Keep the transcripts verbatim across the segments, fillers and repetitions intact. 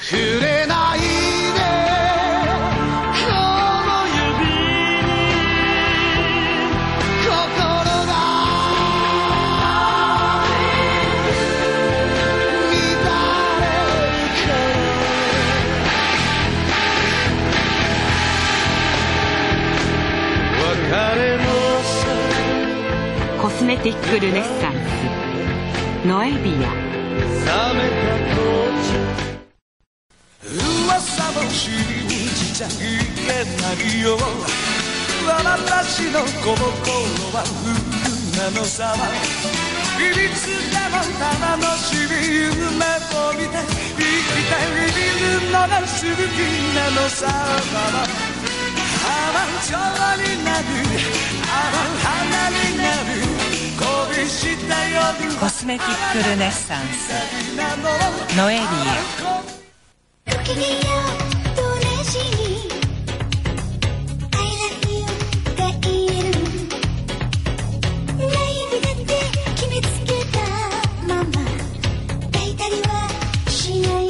触れないでこの指に心が乱れるから別れのコスメティックルネッサンスノエビア。 噂の信じちゃいけないよ私の心は風なのさいつでも楽しみ夢を見て生きているのが好きなのさ甘情になるあの花になる恋した夜コスメティックルネッサンスノエビア。 ごきげんようと同じに I love you が言えるない指だって決めつけたまま抱いたりはしないで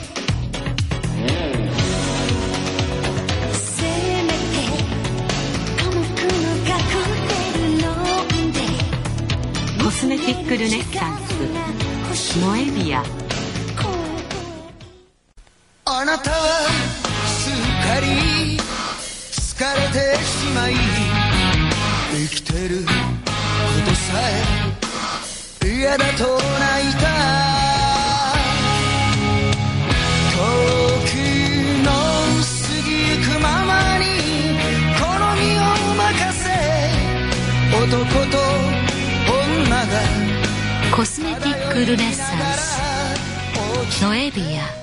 せめて寡黙の隠れるのでコスメティックルネッサンスノエビア。 あなたはすっかり疲れてしまい生きてることさえ嫌だと泣いた時の過ぎゆくままに好みを任せ男と女がコスメティックルネッサンスノエビア。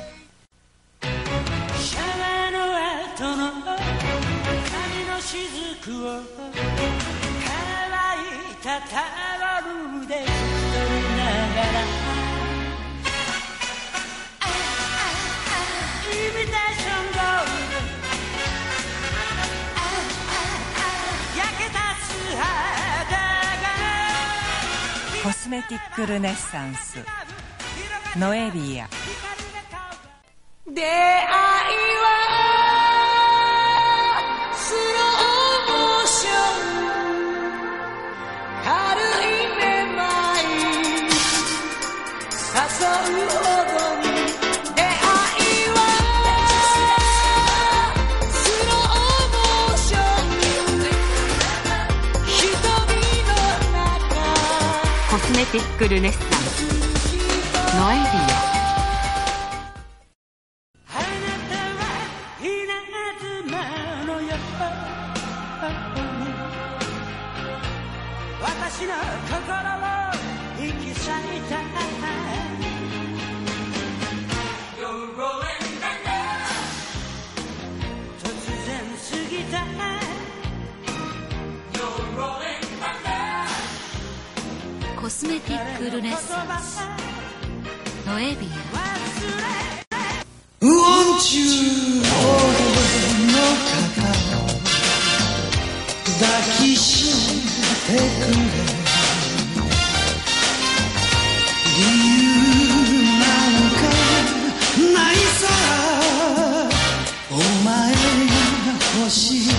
雫を乾いたタオルで拭き取りながらイミテーションゴールド焼けた素肌がコスメティックルネッサンスノエビア。 出会いはスローモーション軽いめまい誘うほどに出会いはスローモーション瞳の中コスメティックルネッサンスノエビア。 私の心を引き裂いた突然過ぎたコスメティックルネッサンスノエビア。 Won't you hold の肩抱きしめてくれ理由なんかないさお前が欲しい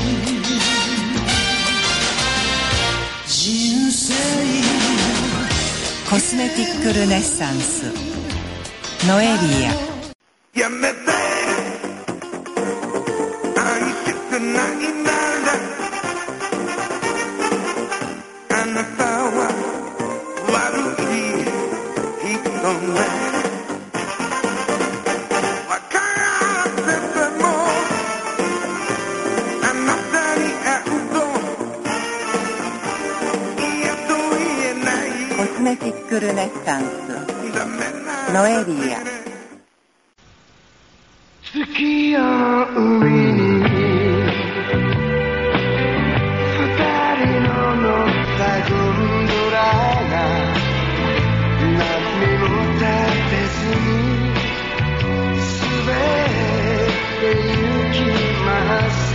人生コスメティックルネッサンスノエビア。 やめて愛したくないならあなたは悪い人ね分かっててもあなたに会うと嫌と言えないコスメティックルネッサンスノエビア。 月夜の海に二人の乗ったゴンドラが何も立てずに滑って行きます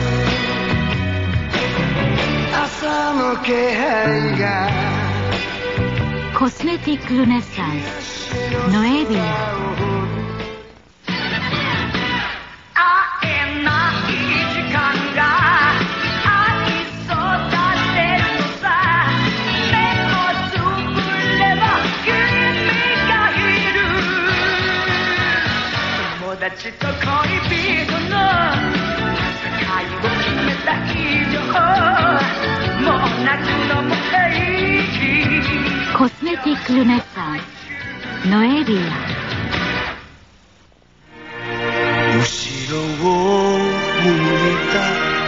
朝の気配がコスメティックルネッサンスノエビア。 達と恋人の会を決めた以上もう泣くのも平気コスメティックルネッサンスノエビア後ろを向いた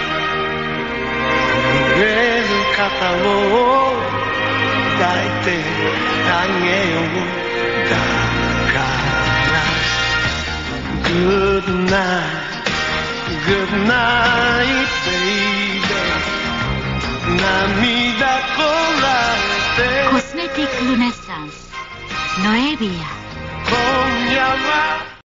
震える肩を抱いてあげようだから Good night Good night baby 涙こらえてコスメティックルネッサンスノエビア今夜は